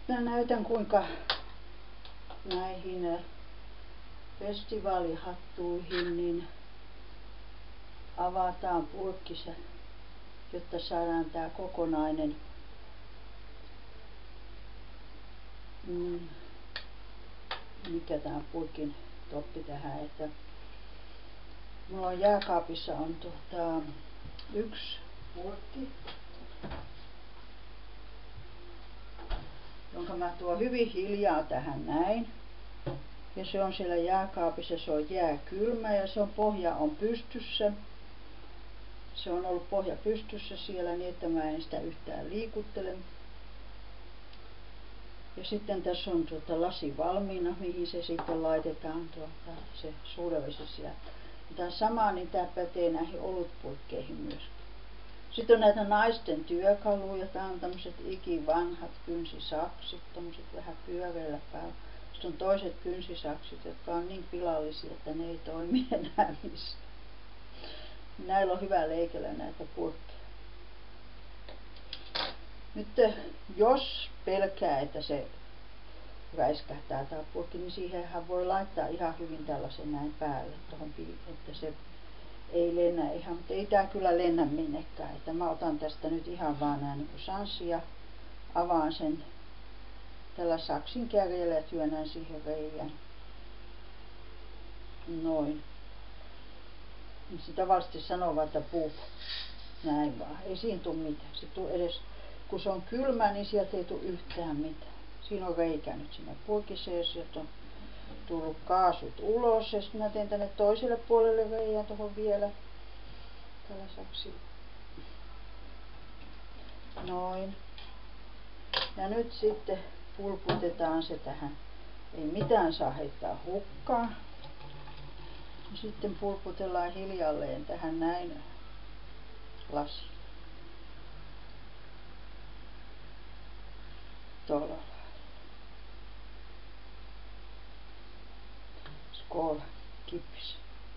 Mä näytän kuinka näihin festivaalihattuihin niin avataan purkkissa, jotta saadaan tää kokonainen mikä tää purkin toppi tähän, että mulla on jääkaapissa on yksi purkki, jonka mä tuon hyvin hiljaa tähän näin. Ja se on siellä jääkaapissa, se on jääkylmä ja se on pohja on pystyssä. Se on ollut pohja pystyssä siellä niin, että mä en sitä yhtään liikuttele. Ja sitten tässä on lasi valmiina, mihin se sitten laitetaan se suolavesi siellä. Tämä sama, niin tämä pätee näihin olutpurkkeihin myös. Sitten on näitä naisten työkaluja. Tää on tämmöiset ikivanhat kynsisaksit, tämmöiset vähän pyöreillä päällä. Sitten on toiset kynsisaksit, jotka on niin pilallisia, että ne ei toimi enää missään. Näillä on hyvä leikellä näitä purkkeja. Nyt jos pelkää, että se räiskähtää tää purkki, niin siihenhän voi laittaa ihan hyvin tällaisen näin päälle, tohon, että se ei lennä ihan, mutta ei tää kyllä lennä minnekään. Että mä otan tästä nyt ihan vaan näin niin kuin sanssi ja avaan sen tällä saksin kärjellä ja työnnän siihen reijän. Noin. Niin se tavallisesti sanoo, että puh, näin vaan. Ei siinä tule mitään. Se tuu edes, kun se on kylmä, niin sieltä ei tule yhtään mitään. Siinä on reikä nyt siinä purkissa ja sieltä on tullut kaasut ulos. Ja sitten mä teen tänne toiselle puolelle reijän tuohon vielä. Tällä saksilla. Noin. Ja nyt sitten pulputetaan se tähän. Ei mitään saa heittää hukkaan. Ja sitten pulputellaan hiljalleen tähän näin lasiin. Tuolla lailla. Skål, kippis.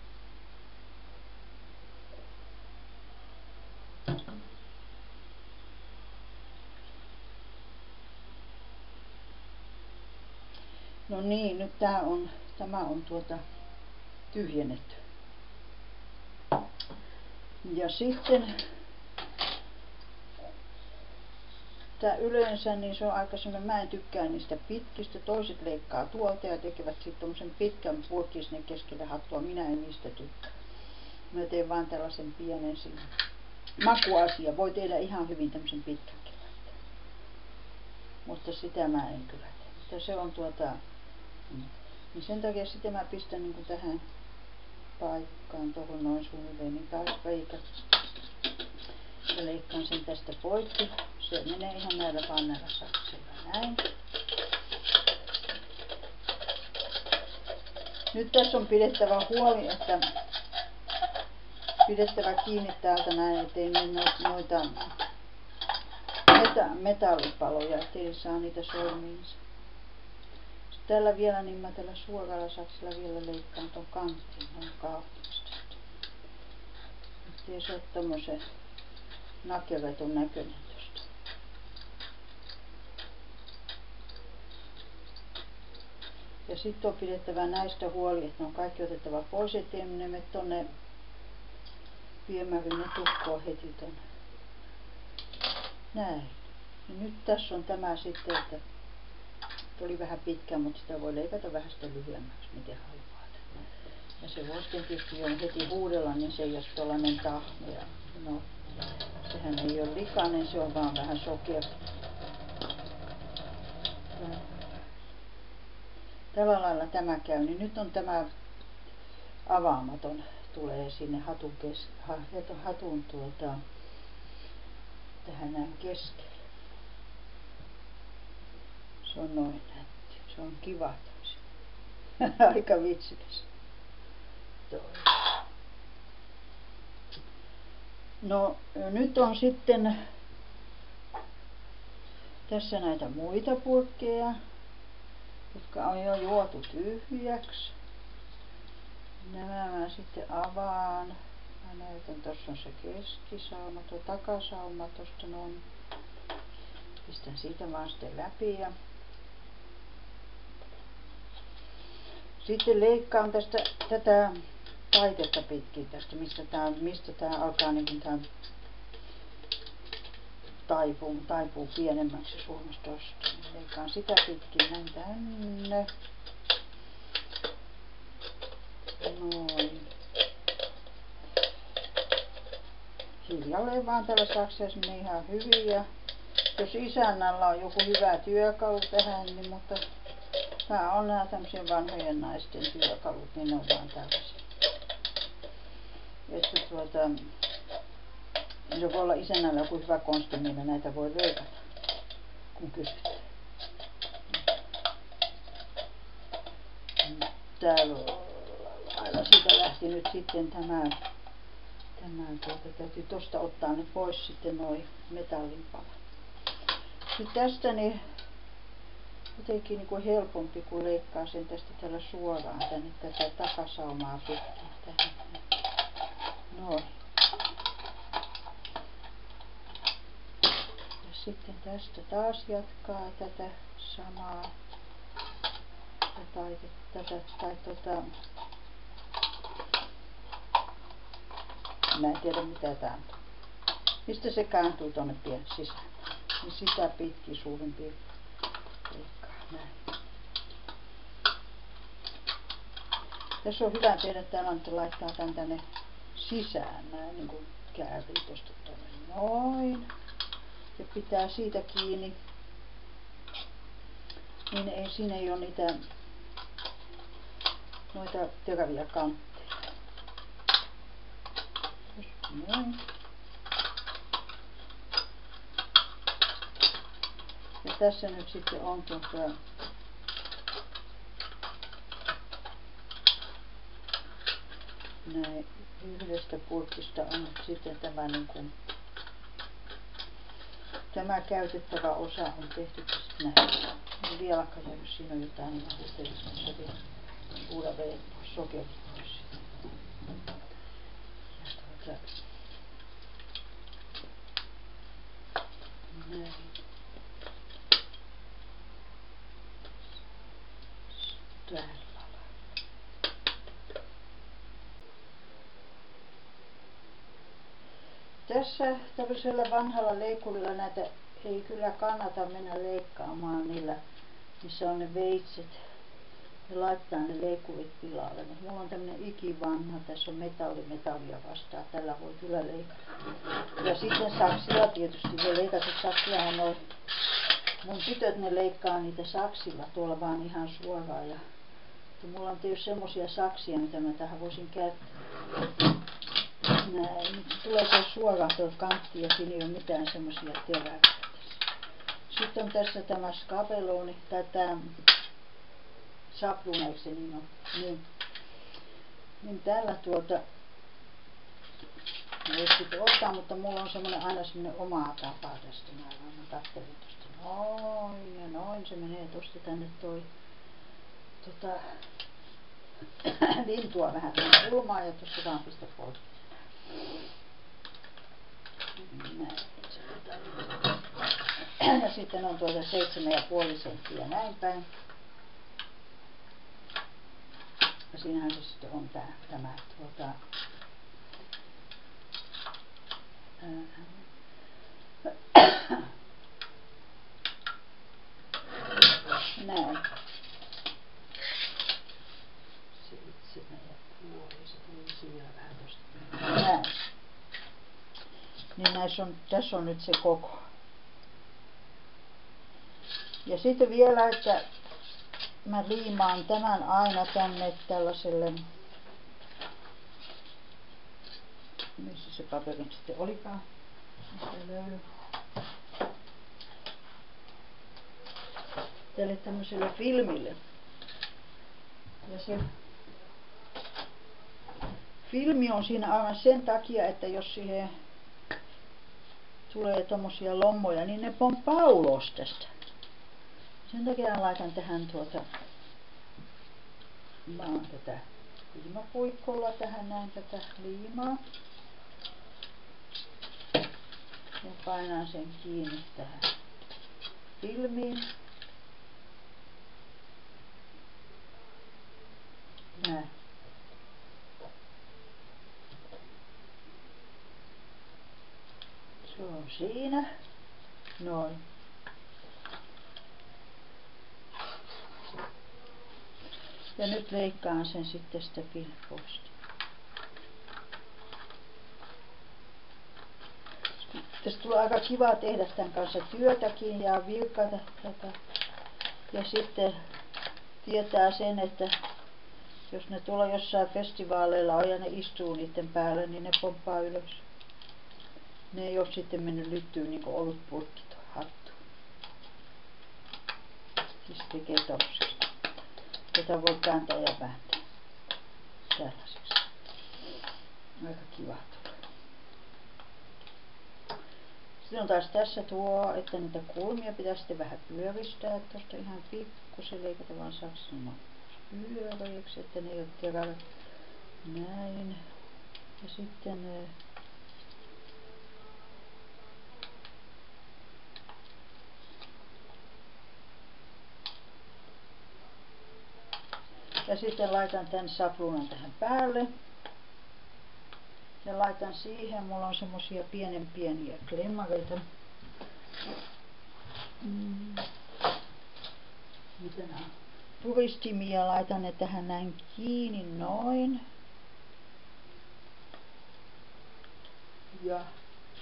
No niin, nyt tämä on tyhjennetty. Ja sitten tää yleensä niin se on aika semmoinen, mä en tykkää niistä pitkistä, toiset leikkaa tuolta ja tekevät sitten tommosen pitkän purkin sinne keskelle hattua, minä en niistä tykkää. Mä teen vaan tällaisen pienen sinne. Makuasia, voi tehdä ihan hyvin tämmösen pitkänkin. Mutta sitä mä en kyllä tee. Mutta se on niin sen takia sitten mä pistän niin kuin tähän paikkaan tohon noin suunnilleen niin taas reikä. Ja leikkaan sen tästä poikki. Se menee ihan näillä pannella saksilla näin. Nyt tässä on pidettävä huoli, että pidettävä kiinni täältä näin, ettei noita metallipaloja, ettei saa niitä sormiinsa. Tällä vielä, niin mä tällä suoralla saksilla vielä leikkaan ton kanttiin noin kauniisti. Ettei se ole tommosen nakeretun näköinen tosta. Ja sitten on pidettävä näistä huoli, että ne on kaikki otettava pois, ettei ne mene tonne viemäriin, ne tukkoo heti tonne. Näin. Ja nyt tässä on tämä sitten, että oli vähän pitkä, mutta sitä voi leikata vähän sitä lyhyemmäksi, miten haluat. Ja se voi sitten tietysti jo heti huudella, niin se ei ole tollanen tahme. Ja no, sehän ei ole likainen, se on vaan vähän sokea. Tällä lailla tämä käy, niin nyt on tämä avaamaton tulee sinne hatun tähän näin keskelle. Se on noin nätti. Se on kiva tosi. Aika vitsikäs. No nyt on sitten tässä näitä muita purkkeja, jotka on jo juotu tyhjäksi. Nämä mä sitten avaan. Mä näytän, tossa on se keskisauma, tuo takasauma tosta noin. Pistän siitä vaan sitten läpi ja Sitten leikkaan tästä tätä taitetta pitkin tästä, mistä tää alkaa niin kuin tää taipuu pienemmäksi Suomesta tosta. Leikkaan sitä pitkin näin tänne. Noin. Hiljalleen vaan tällä sakseessa menee ihan hyvin. Ja jos isännällä on joku hyvä työkalu tähän, niin mutta tää on nää tämmöisiä vanhojen naisten työkalut, niin ne on vaan tällaisia. Että se voi olla isännällä joku hyvä konsti, millä näitä voi leikata, kun kysytään. Täällä lailla siitä lähti nyt sitten tämä täytyy tosta ottaa nyt pois sitten noi metallinpalat. Sitten tästä niin jotenkin niin kuin helpompi, kun leikkaa sen tästä tällä suoraan tänne tätä takasaumaa pitkin tähän. Noin. Ja sitten tästä taas jatkaa tätä samaa. Mä en tiedä mitä tää on. Mistä se kääntyy tonne sisään? Niin sitä pitkin suurin piirtein leikkaa näin. Tässä on hyvä tehdä täällä, että laittaa tän tänne sisään näin, niin kuin käärii tosta tonne noin. Ja pitää siitä kiinni. Niin siinä ei ole noita teräviä kantteja. Noin. Ja tässä nyt sitten on näin yhdestä purkista on nyt sitten tämä niin kuin tämä käytettävä osa on tehty tästä näin. Vieläkään jäänyt, siinä on jotain ihan huteellista vielä. Suuda vedet pois, sokerit pois. Ja näin. Tällä lailla. Tässä tämmöisellä vanhalla leikkurilla näitä ei kyllä kannata mennä leikkaamaan niillä, missä on ne veitset. Ja laittaa ne leikkurit pilalle. Mulla on tämmönen ikivanha, tässä on metallia vastaan. Tällä voi kyllä leikata. Ja sitten saksilla tietysti voi leikata. Saksillahan on, mun tytöt ne leikkaa niitä saksilla tuolla vaan ihan suoraan. Ja mulla on tietysti semmosia saksia, mitä mä tähän voisin käyttää. Näin, nyt tulee se suoraan tuo kantti ja siinä ei ole mitään semmosia teräviä tässä. Sitten on tässä tämä skabeloni, tai tää sapluuna, eikö se niin on? Niin tällä voisi sitten ottaa, mutta mulla on semmonen aina semmonen oma tapa tästä. Mä kattelin tosta noin ja noin. Se menee tosta tänne toi lintua vähän tänne kulmaan ja tossa vaan pistä pois. Näin. Ja sitten on 7,5 senttiä näin päin. Ja siinähän se sitten on tämä näin. 7,5, se tulisi vielä vähän tosta. Näin. Niin tässä on nyt se koko. Ja sitten vielä, että mä liimaan tämän aina tänne tällaiselle, missä se paperi sitten olikaan, mistä löydy. Tälle tämmöiselle filmille. Ja se filmi on siinä aivan sen takia, että jos siihen tulee tommosia lommoja, niin ne pomppaa ulos tästä. Sen takia laitan tähän vaan tätä liimapuikkolla tähän näin tätä liimaa. Ja painan sen kiinni tähän filmiin. Näin. Se on siinä. Noin. Ja nyt leikkaan sen sitten sitä pilkkoista. Tästä tulee aika kiva tehdä tämän kanssa työtäkin ja vilkata tätä. Ja sitten tietää sen, että jos ne tuolla jossain festivaaleilla on ja ne istuu niiden päällä, niin ne pomppaa ylös. Ne ei ole sitten mennyt lyttyyn niin kuin olutpurkki tuo hattu. Siis tekee tollaseksi. Tätä voi kääntää ja vääntää. Tällaiseksi. Aika kiva tulee. Sitten on taas tässä tuo, että niitä kulmia pitää sitten vähän pyöristää. Tuosta ihan pikkusen leikata, vaan saaks ne pyöreiksi, että ne ei ole terävät. Näin. Ja sitten laitan tän sapluunan tähän päälle. Ja laitan siihen, mulla on semmosia pieniä klemmareita. Mitä nää on? Puristimia, laitan ne tähän näin kiinni noin. Ja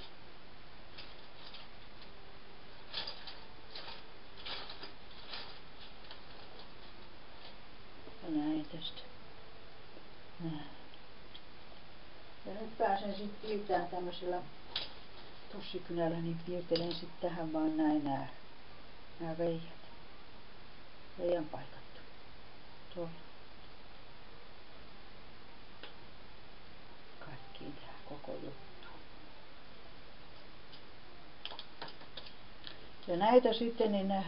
näin tästä. Näin. Ja nyt pääsen sitten piirtämään tämmöisellä tussikynällä, niin piirtelen sitten tähän vaan näin nää reijät. Reiän paikattu. Tuolla. Kaikkiin tähän koko juttu. Ja näitä sitten niin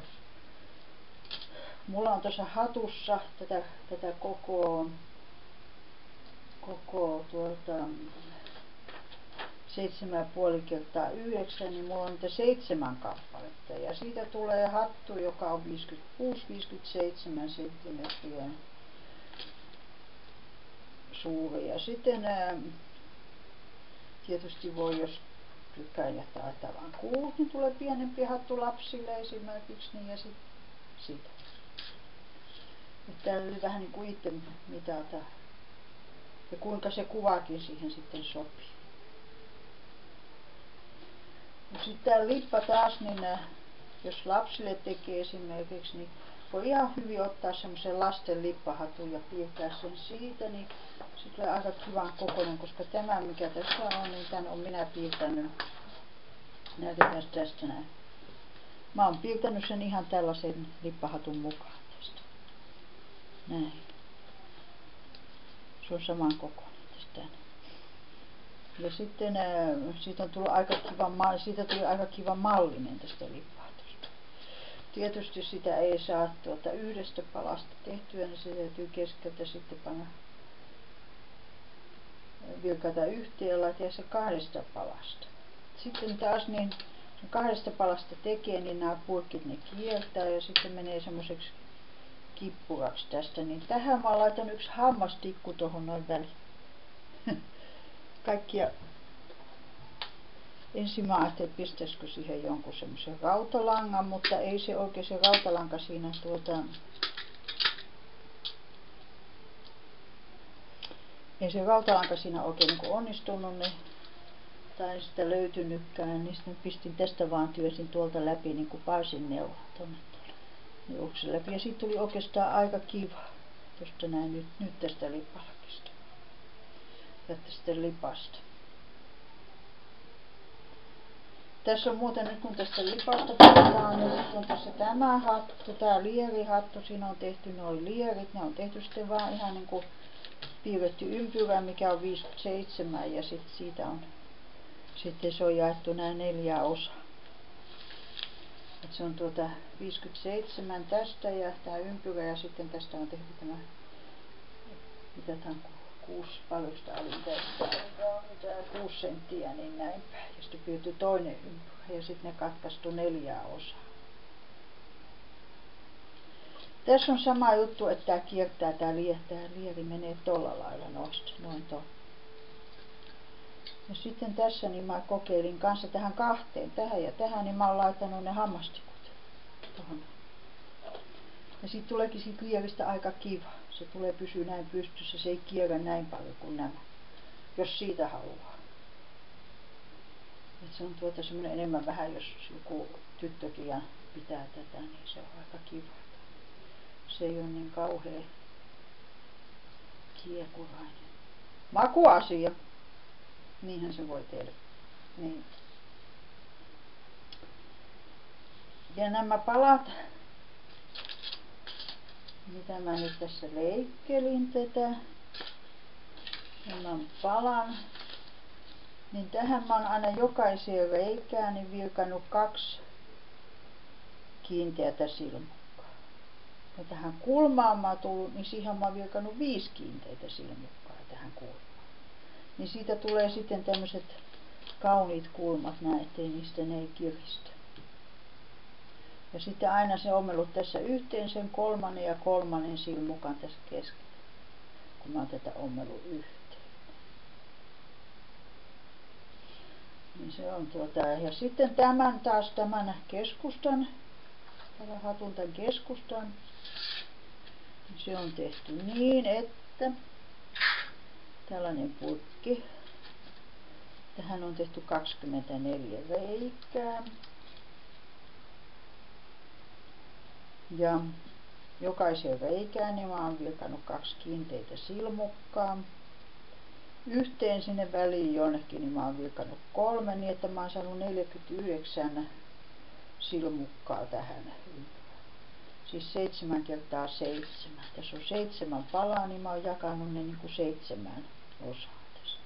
mulla on tuossa hatussa tätä koko 7,5 kertaa 9, niin mulla on niitä 7 kappaletta. Ja siitä tulee hattu, joka on 56-57 senttimetriä suuri. Ja sitten tietysti voi, jos tykkää jättää vaan kuulut, niin tulee pienempi hattu lapsille esimerkiksi. Niin ja sitten siitä. Että täytyy vähän niin kuin itse mitata. Ja kuinka se kuvakin siihen sitten sopii. No sitten tää lippa taas, niin jos lapsille tekee esimerkiksi, niin voi ihan hyvin ottaa semmoisen lasten lippahatun ja piirtää sen siitä, niin se tulee aika kivan kokoinen, koska tämä mikä tässä on, niin tän on minä piirtänyt. Näytetään tästä näin. Mä oon piirtänyt sen ihan tällaisen lippahatun mukaan tästä. Näin. Se on saman kokoinen tästä. Ja sitten siitä tuli aika kiva mallinen tästä lippahatusta. Tietysti sitä ei saa yhdestä palasta tehtyä, niin se täytyy keskeltä sitten panna vilkata yhteen ja tehdä se 2 palasta. Sitten taas niin 2 palasta tekee, niin nämä purkit ne kiertää ja sitten menee semmoiseksi kippuraksi tästä. Niin tähän mä laitan 1 hammastikku tuohon noin väliin. Kaikkia. Ensin mä ajattelin, että pistäisikö siihen jonkun semmoisen rautalangan, mutta ei se oikein se rautalanka siinä ei se rautalanka siinä oikein niin onnistunut, niin, tai ei sitä löytynytkään, niin sitten pistin tästä vaan työsin tuolta läpi niin kuin parsinneula tonne neuluksen läpi. Ja siitä tuli oikeastaan aika kiva. Tuosta näin nyt tästä lippalakista. Ja tästä lipasta. Tässä on muuten nyt kun tästä lipasta puhutaan, niin sitten on tässä tämä hattu, tämä lierihattu, siinä on tehty nuo lierit, ne on tehty sitten vaan ihan niin kuin piirretty ympyrä, mikä on 57 ja sitten se on jaettu näin 4 osaa. Et se on 57 tästä ja tämä ympyrä ja sitten tästä on tehty tämä, mitä tämä on 6, paljon sitä oli, tämä 6 senttiä, niin näin päin. Ja sitten piirretty toinen ympyrä ja sitten ne katkaistu 4 osaa. Tässä on sama juttu, että tää kiertää, tää lieri menee tolla lailla noin tuolla. Ja sitten tässä niin mä kokeilin kanssa tähän kahteen, tähän ja tähän, niin mä oon laittanut ne hammastikut tuohon. Ja siitä tuleekin siitä lieristä aika kiva. Se tulee pysyä näin pystyssä, se ei kierrä näin paljon kuin nämä, jos siitä haluaa. Et se on semmoinen enemmän vähän, jos joku tyttökin pitää tätä, niin se on aika kiva. Se ei ole niin kauhean kiekurainen. Makuasia. Niinhän se voi tehdä. Niin. Ja nämä palat, mitä mä nyt tässä leikkelin tätä, nämä palan, niin tähän mä oon aina jokaiseen reikään niin virkannut 2 kiinteätä silmukkaa. Ja tähän kulmaan mä oon tullut, niin siihen mä oon virkannut 5 kiinteitä silmukkaa tähän kulmaan. Niin siitä tulee sitten tämmöiset kauniit kulmat, ettei niistä ne ei kiristä. Ja sitten aina se ommellut tässä yhteen sen 3. ja 3. silmukan tässä keskellä, kun mä oon tätä ommellut yhteen. Niin se on ja sitten tämän keskustan, tällä hatun tämän keskustan, niin se on tehty niin, että tällainen purkki. Tähän on tehty 24 reikää. Ja jokaisen reikään niin mä oon virkannut 2 kiinteitä silmukkaa. Yhteen sinne väliin jonnekin niin mä oon virkannut 3, niin että mä oon saanut 49 silmukkaa tähän. Siis 7 kertaa 7. Tässä on 7 palaa, niin mä oon jakanut ne niin kuin 7 osaa tässä.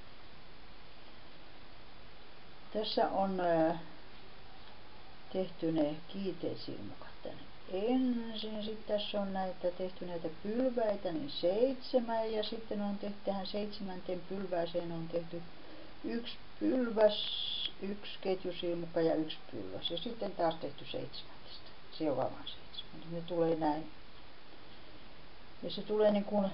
Tässä on tehty ne kiinteät silmukat tänne ensin. Sitten tässä on tehty näitä pylväitä, niin 7. Ja sitten on tehty tähän 7. pylvääseen on tehty 1 pylväs, 1 ketjusilmukka ja 1 pylväs. Ja sitten taas tehty 7. Seuraavan 7. Ne tulee näin. Ja se tulee niin kuin,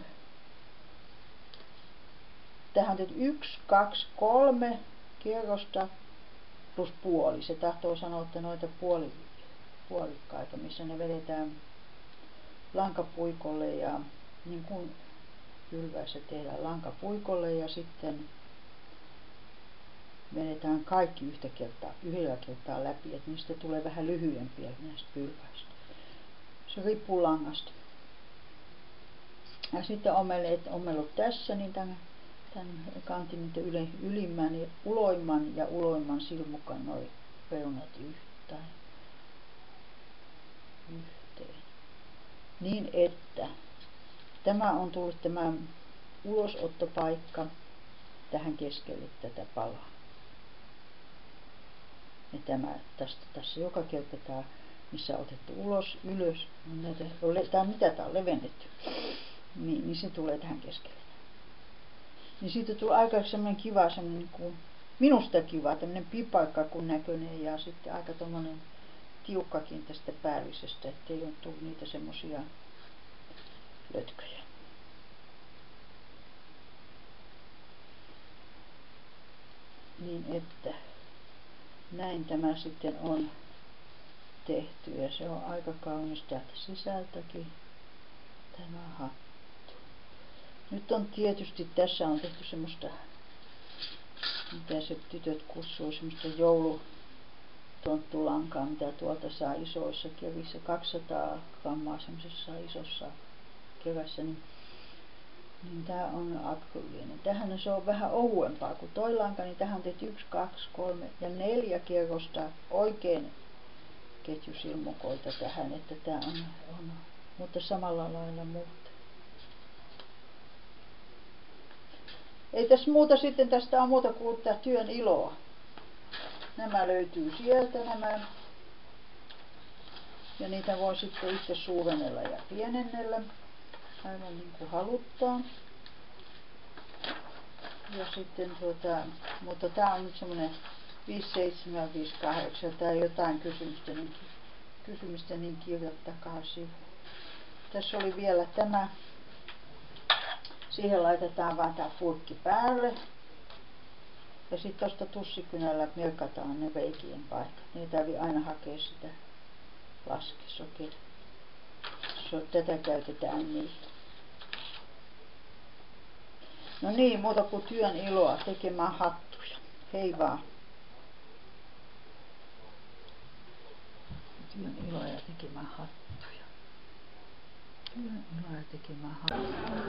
tähän on tehty 1, 2, 3 kierrosta plus puoli. Se tahtoo sanoa, että noita puolikkaita, missä ne vedetään lankapuikolle ja niin kuin pylväässä tehdään lankapuikolle ja sitten vedetään kaikki yhdellä kertaa läpi, että niistä tulee vähän lyhyempiä näistä pylväistä. Se riippuu langasta. Ja sitten ommellut tässä niin tämän kantin ylimmän ja uloimman silmukan noin reunat yhteen. Niin että tämä on tullut tämä ulosottopaikka tähän keskelle tätä palaa. Ja tässä joka kerta tämä, missä on otettu ulos, ylös, tää on levennetty, niin se tulee tähän keskelle. Niin siitä tulee aika semmoinen kiva, semmoinen kuin, minusta kiva, tämmöinen pipakkakun näköinen ja sitten aika tommonen tiukkakin tästä päällisestä, ettei ole tullut niitä semmosia lötköjä. Niin että näin tämä sitten on tehty ja se on aika kaunis täältä sisältäkin tämä hattu. Nyt on tietysti, tässä on tehty semmoista, mitä se tytöt kutsuu, semmoista joulutonttulankaa, mitä tuolta saa isoissa kevissä, 200 grammaa semmoisessa isossa kevässä, niin tää on akryliini. Tähän se on vähän ohuempaa kuin toi lanka, niin tähän on tehty 1, 2, 3 ja 4 kierrosta oikein ketjusilmukoita tähän, että tää on mutta samalla lailla muuta. Ei tässä muuta sitten, tästä on muuta kuin tää työn iloa. Nämä löytyy sieltä nämä. Ja niitä voi sitten itse suurennella ja pienennellä. Aivan niin kuin haluttaa. Ja sitten mutta tää on nyt semmonen 57, 58. Tää on jotain kysymystä niin kirjoittakaa sivuun. Tässä oli vielä tämä. Siihen laitetaan vaan tää furkki päälle. Ja sitten tosta tussikynällä merkataan ne reikien paikat. Niin ei tarvi aina hakea sitä laskesokeria. Tätä käytetään niin. No niin, muuta kuin työn iloa tekemään hattuja. Hei vaan. Työn iloa ja tekemään hattuja. Työn iloa ja tekemään hattuja.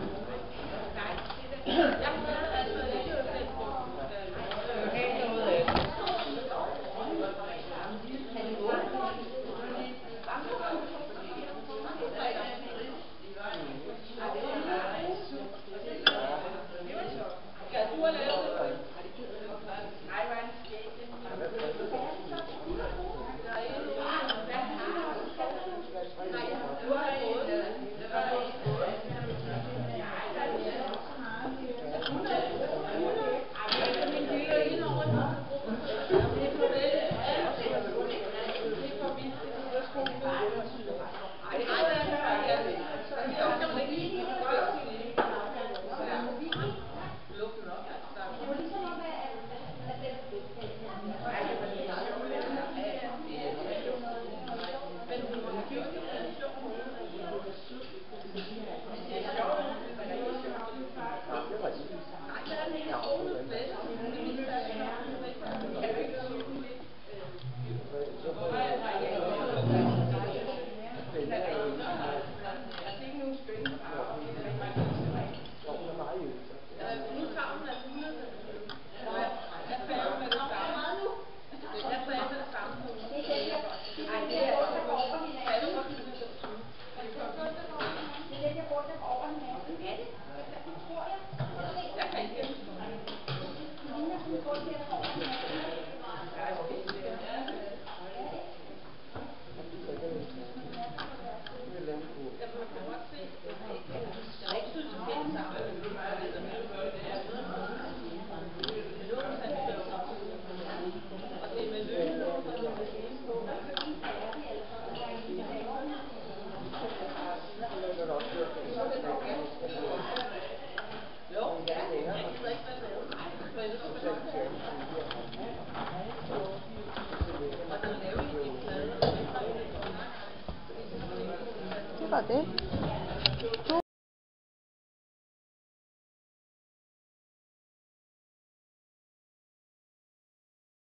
Det var det.